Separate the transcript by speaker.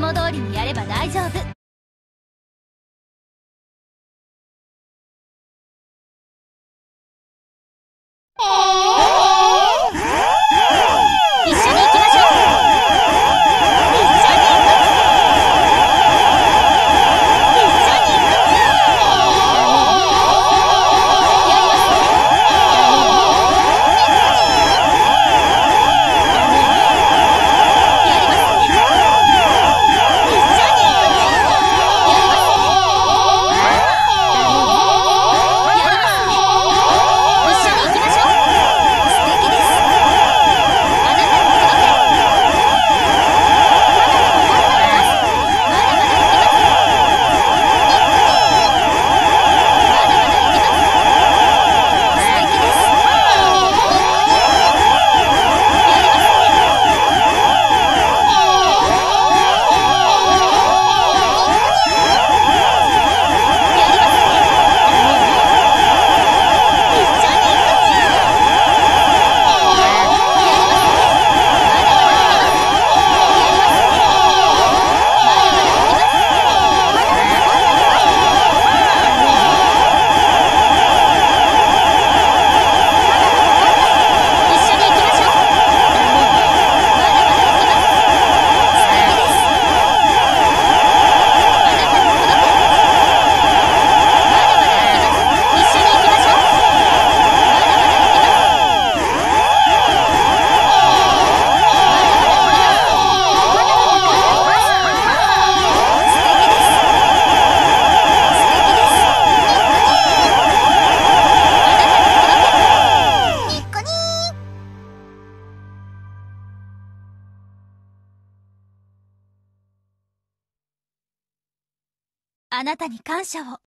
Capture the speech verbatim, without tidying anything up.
Speaker 1: 標通りにやれば大丈夫。一緒に行きましょう。一緒に行く。一緒に行く。やりますね。やりますね。一緒に行く。やりますね。やりますね。一緒に行きましょう。素敵です。あなたに届け。まだまだ行きます。まだまだ行きます。素敵です。やりますね。やりますね。一緒に行く。やりますね。まだまだ行きます。やりますね。まだまだ行きます。一緒に行きましょう。まだまだ行きます。素敵です。あなたに届け。まだまだ行きます。一緒に行きましょう。まだまだ行きます。まだまだ行きます。素敵です。素敵です。あなたに届け。ニッコニー。あなたに感謝を。